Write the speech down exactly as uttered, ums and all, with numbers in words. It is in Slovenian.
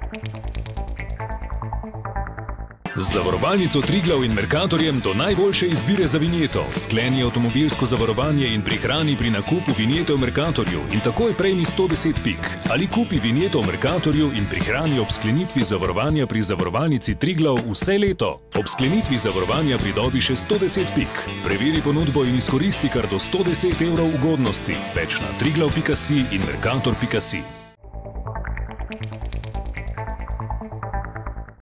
Z zavarovalnico Triglav in Mercatorjem do najboljše izbire za vinjeto. Skleni avtomobilsko zavarovanje in prihrani pri nakupu vinjete v Mercatorju in takoj prejmi sto deset pik. Ali kupi vinjeto v Mercatorju in prihrani ob sklenitvi zavarovanja pri zavarovalnici Triglav vse leto. Ob sklenitvi zavarovanja pridobi še sto deset pik. Preveri ponudbo in izkoristi kar do sto deset evrov ugodnosti. Več na triglav pika si in mercator pika si.